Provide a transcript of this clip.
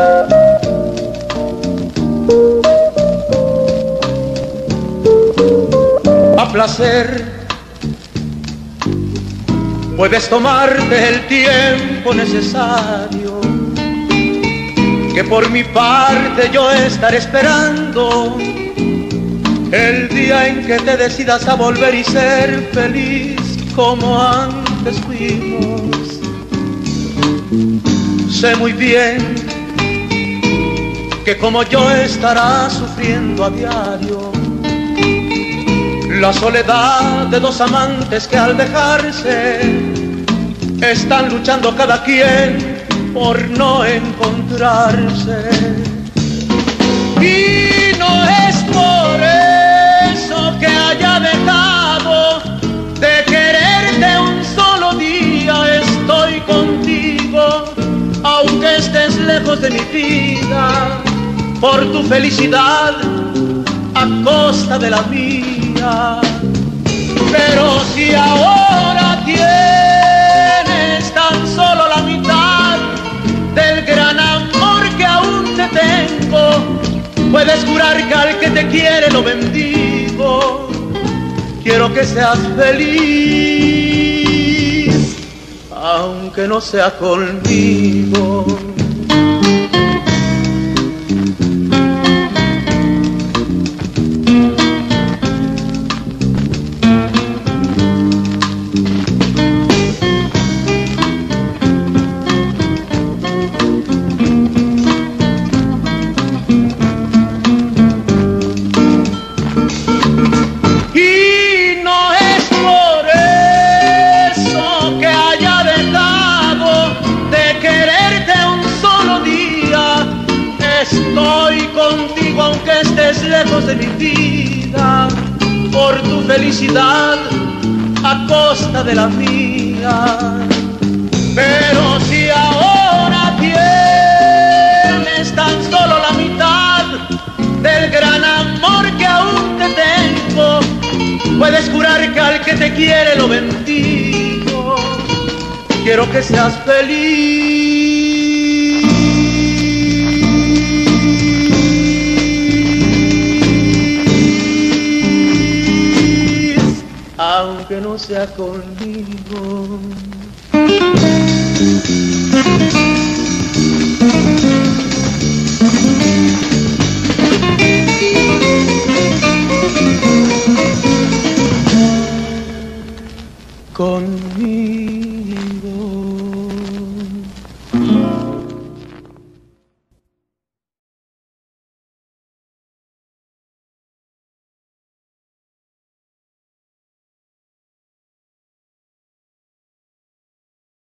A placer puedes tomarte el tiempo necesario, que por mi parte yo estaré esperando el día en que te decidas a volver y ser feliz como antes fuimos. Sé muy bien que como yo estarás sufriendo a diario la soledad de dos amantes que al dejarse están luchando cada quien por no encontrarse. Y no es por eso que haya dejado de quererte un solo día. Estoy contigo aunque estés lejos de mi vida, por tu felicidad a costa de la mía. Pero si ahora tienes tan solo la mitad del gran amor que aún te tengo, puedes jurar que al que te quiere lo bendigo. Quiero que seas feliz, aunque no sea conmigo. Estoy contigo aunque estés lejos de mi vida, por tu felicidad a costa de la mía. Pero si ahora tienes tan solo la mitad del gran amor que aún te tengo, puedes jurar que al que te quiere lo bendigo. Quiero que seas feliz, aunque no sea conmigo.